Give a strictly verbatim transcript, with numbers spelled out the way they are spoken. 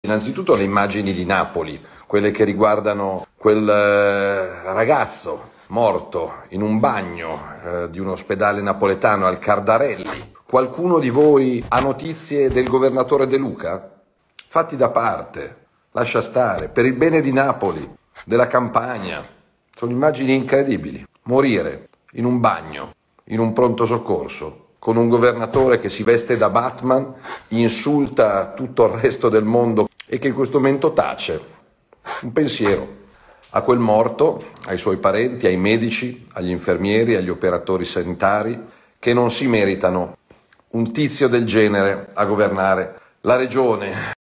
Innanzitutto le immagini di Napoli, quelle che riguardano quel eh, ragazzo morto in un bagno eh, di un ospedale napoletano al Cardarelli. Qualcuno di voi ha notizie del governatore De Luca? Fatti da parte, lascia stare, per il bene di Napoli, della Campania. Sono immagini incredibili. Morire in un bagno, in un pronto soccorso, con un governatore che si veste da Batman, insulta tutto il resto del mondo e che in questo momento tace. Un pensiero a quel morto, ai suoi parenti, ai medici, agli infermieri, agli operatori sanitari che non si meritano un tizio del genere a governare la regione.